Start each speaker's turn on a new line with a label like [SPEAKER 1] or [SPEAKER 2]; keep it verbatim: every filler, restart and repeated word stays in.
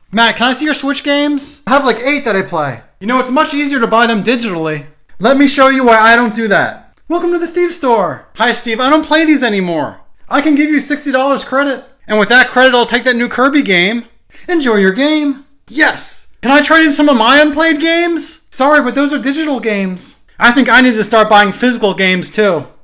[SPEAKER 1] Matt, can I see your Switch games?
[SPEAKER 2] I have like eight that I play.
[SPEAKER 1] You know, it's much easier to buy them digitally.
[SPEAKER 2] Let me show you why I don't do that.
[SPEAKER 1] Welcome to the Steve store.
[SPEAKER 2] Hi Steve, I don't play these anymore.
[SPEAKER 1] I can give you sixty dollars credit.
[SPEAKER 2] And with that credit, I'll take that new Kirby game.
[SPEAKER 1] Enjoy your game.
[SPEAKER 2] Yes!
[SPEAKER 1] Can I trade in some of my unplayed games? Sorry, but those are digital games.
[SPEAKER 2] I think I need to start buying physical games too.